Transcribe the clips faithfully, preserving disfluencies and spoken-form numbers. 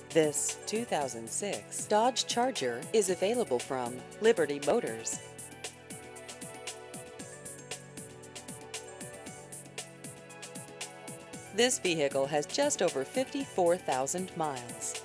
This two thousand six Dodge Charger is available from Liberty Motors. This vehicle has just over fifty-four thousand miles.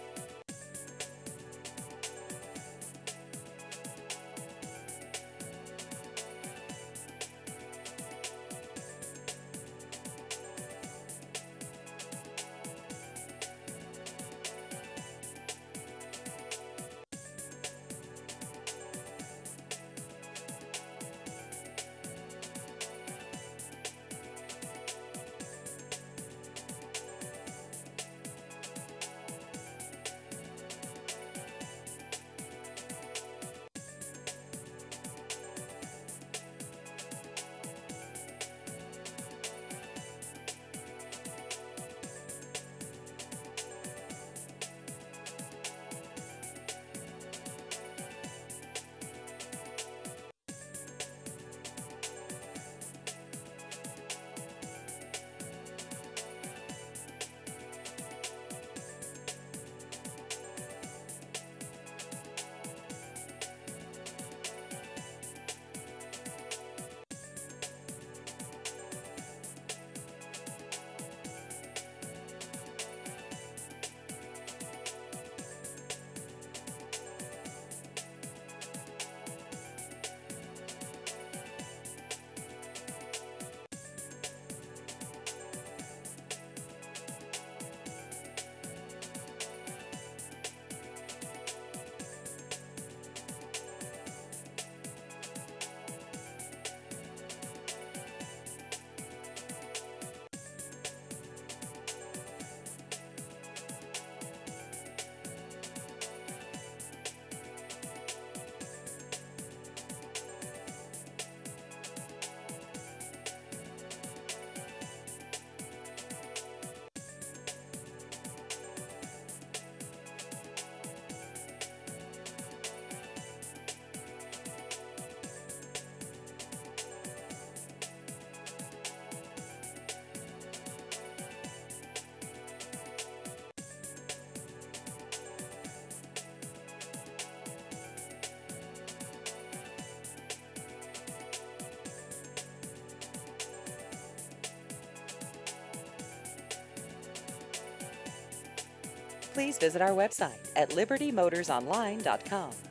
Please visit our website at liberty motors online dot com.